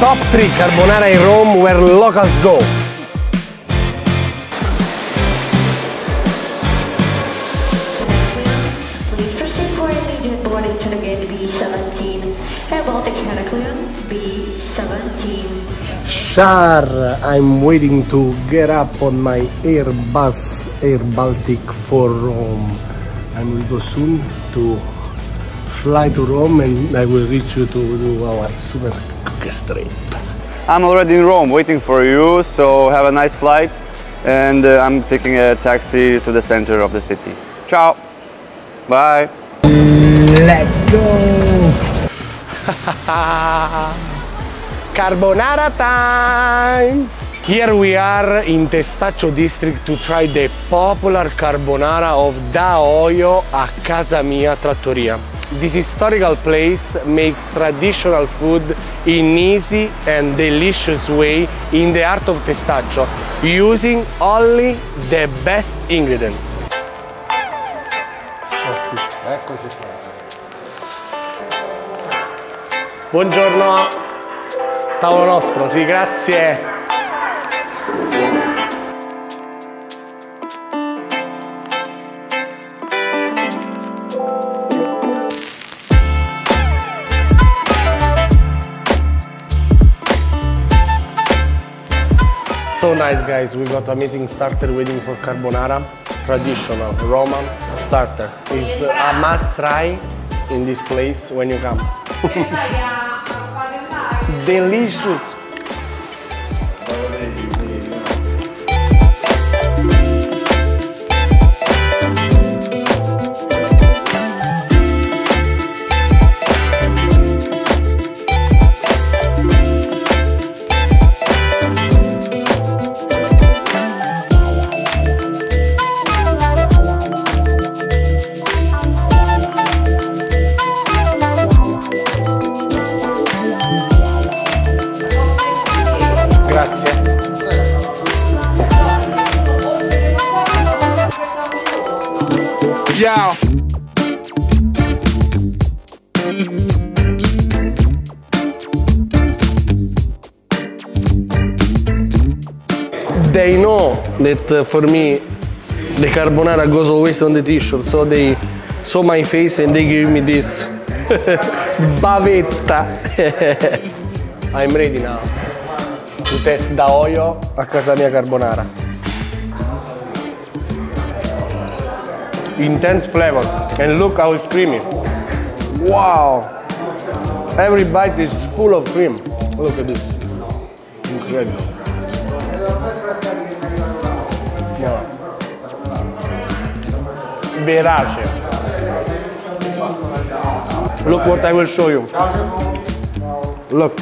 Top 3 carbonara in Rome where locals go. Please proceed for immediate boarding to the gate B17. Air Baltic Heraclion B17. Char, I'm waiting to get up on my Airbus Air Baltic for Rome. I will go soon to fly to Rome and I will reach you to do our super cookies trip. I'm already in Rome waiting for you, so have a nice flight, and I'm taking a taxi to the center of the city. Ciao! Bye! Let's go! Carbonara time! Here we are in Testaccio district to try the popular carbonara of Da Oio a Casa Mia Trattoria. This historical place makes traditional food in easy and delicious way in the heart of Testaccio, using only the best ingredients. Oh, scusa. Eccoci qua. Buongiorno, tavolo nostro, sì, grazie. So nice guys, we got amazing starter waiting for carbonara, traditional Roman starter. It's a must try in this place when you come. Delicious! Grazie. Ciao! They know that for me the carbonara goes always on the t-shirt, so they saw my face and they gave me this bavetta. I'm ready now to test Da Oio a Casa Mia Carbonara. Intense flavor, and look how it's creamy. Wow! Every bite is full of cream. Look at this. Incredible. No. Verace. Look what I will show you. Look.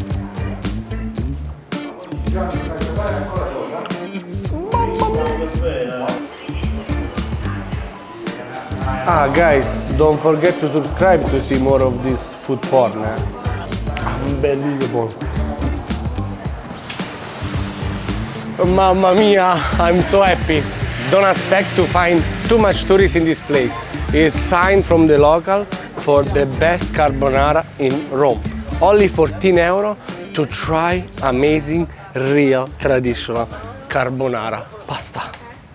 Ah guys, don't forget to subscribe to see more of this food porn. Unbelievable. Mamma mia, I'm so happy. Don't expect to find too much tourists in this place. It's sign from the local for the best carbonara in Rome. Only 14 euro to try amazing, real, traditional carbonara pasta.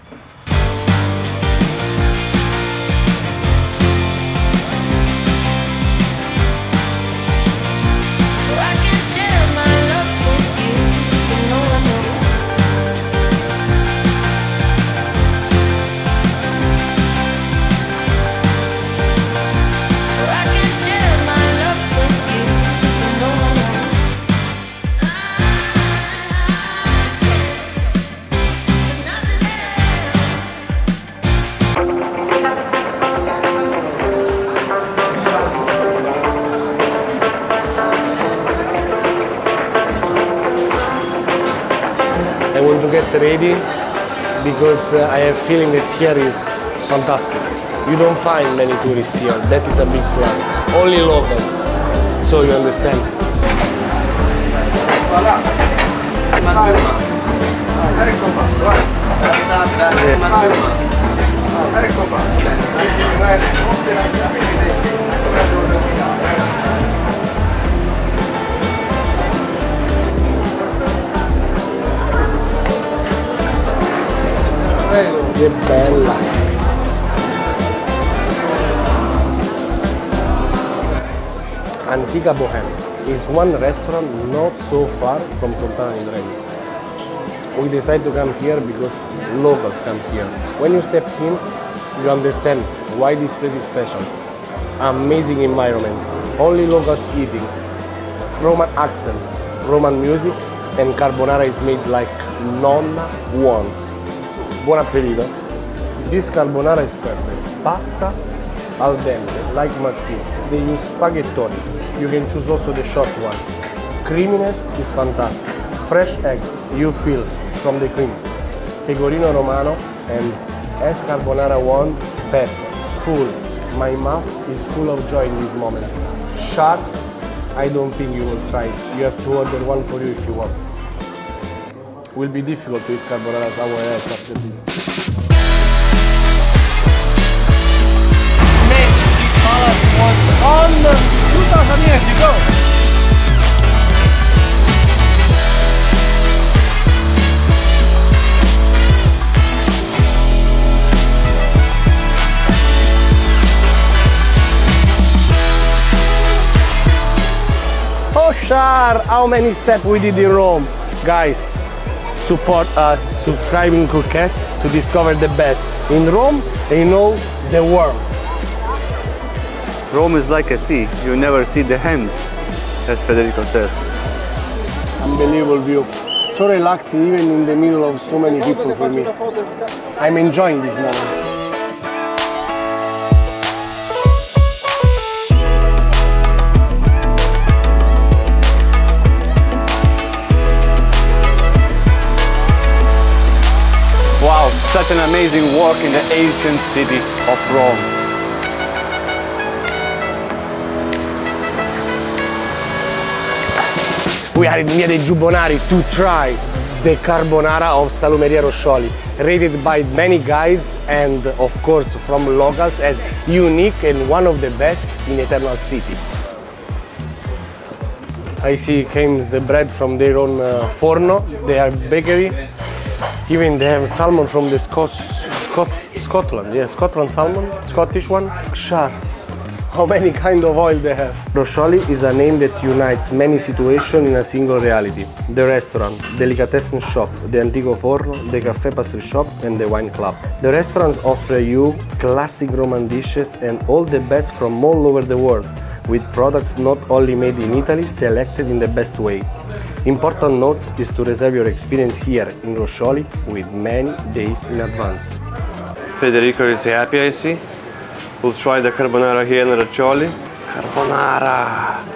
I want to get ready because I have a feeling that here is fantastic. You don't find many tourists here, that is a big plus. Only locals, so you understand. Che bella! Antica Bohème is one restaurant not so far from Fontana di Trevi. We decided to come here because locals come here. When you step in, you understand why this place is special. Amazing environment, only locals eating, Roman accent, Roman music, and carbonara is made like nonna wants. Buon appetito! This carbonara is perfect. Pasta al dente, like maskins. They use spaghettoni. You can choose also the short one. Creaminess is fantastic. Fresh eggs, you feel from the cream. Pecorino Romano and as carbonara one, pepper, full. My mouth is full of joy in this moment. Sharp, I don't think you will try it. You have to order one for you if you want. Will be difficult to eat carbonara somewhere else after this. This palace was on 2000 years ago. Oh Shar, how many steps we did in Rome? Guys, support us, subscribing Cookcast to discover the best in Rome and in all the world. Rome is like a sea. You never see the end, as Federico says. Unbelievable view. So relaxing even in the middle of so many people for me. I'm enjoying this moment. Wow, such an amazing walk in the ancient city of Rome. We are in Via dei Giubbonari to try the carbonara of Salumeria Roscioli, rated by many guides and of course from locals as unique and one of the best in Eternal City. I see comes the bread from their own forno, they are bakery. Even they have salmon from the Scotland, yeah, Scotland salmon, Scottish one. Sure. How many kind of oil they have. Roscioli is a name that unites many situations in a single reality. The restaurant, delicatessen shop, the antico forno, the cafe pastry shop and the wine club. The restaurants offer you classic Roman dishes and all the best from all over the world, with products not only made in Italy, selected in the best way. Important note is to reserve your experience here in Roscioli with many days in advance. Federico is happy, I see. We'll try the carbonara here in Roscioli. Carbonara!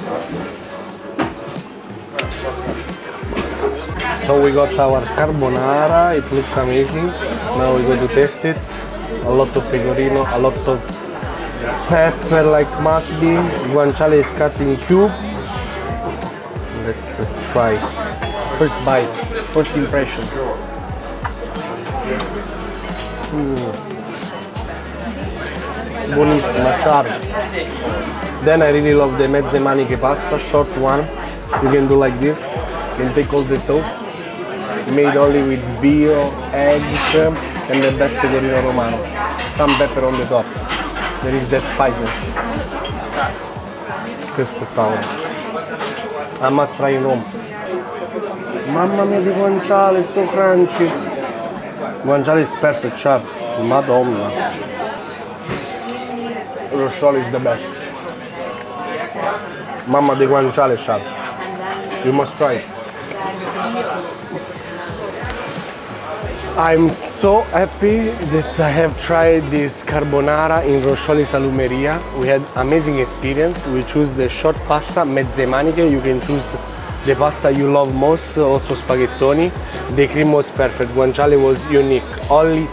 So we got our carbonara, it looks amazing. Now we're going to taste it. A lot of pecorino, a lot of pepper like must be. Guanciale is cut in cubes. Let's try. First bite, first impression. Buonissima, sharp. Then I really love the mezze maniche pasta, short one. You can do like this. You can take all the sauce, made only with bio, eggs, and the best pecorino romano. Some pepper on the top. There is that spiciness. Che spettacolo. I must try in Rome. Mamma mia di guanciale, so crunchy. Guanciale is perfect, sharp. Madonna. Roscioli is the best. Mamma di guanciale sharp. You must try it. I'm so happy that I have tried this carbonara in Roscioli Salumeria. We had amazing experience. We choose the short pasta, mezze maniche. You can choose the pasta you love most, also spaghettoni. The cream was perfect. Guanciale was unique. Only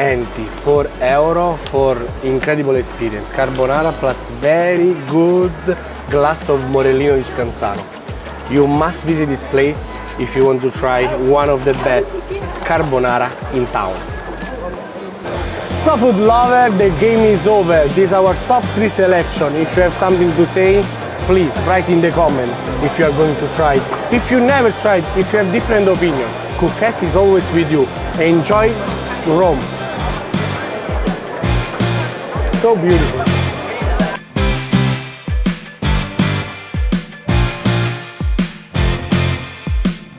€2 for incredible experience. Carbonara plus very good glass of Morellino di Scansano. You must visit this place if you want to try one of the best carbonara in town. So food lover, the game is over. This is our top 3 selection. If you have something to say, please write in the comment if you are going to try. If you never tried, if you have different opinion, Cookcast is always with you. Enjoy Rome. so beautiful.